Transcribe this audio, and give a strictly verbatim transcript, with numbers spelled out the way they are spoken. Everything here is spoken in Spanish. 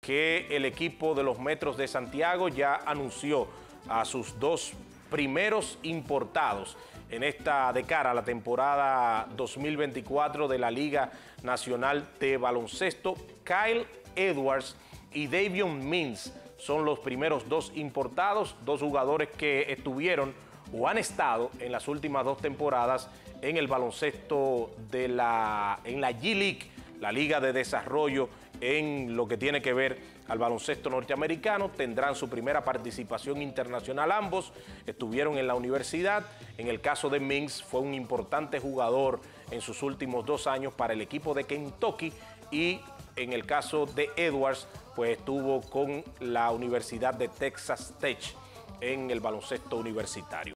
que el equipo de los Metros de Santiago ya anunció a sus dos primeros importados en esta de cara a la temporada dos mil veinticuatro de la Liga Nacional de Baloncesto. Kyle Edwards y Davion Mintz son los primeros dos importados, dos jugadores que estuvieron o han estado en las últimas dos temporadas en el baloncesto de la, en la G-League, la Liga de Desarrollo en lo que tiene que ver al baloncesto norteamericano. Tendrán su primera participación internacional ambos, estuvieron en la universidad. En el caso de Mintz, fue un importante jugador en sus últimos dos años para el equipo de Kentucky, y en el caso de Edwards, pues estuvo con la Universidad de Texas Tech en el baloncesto universitario.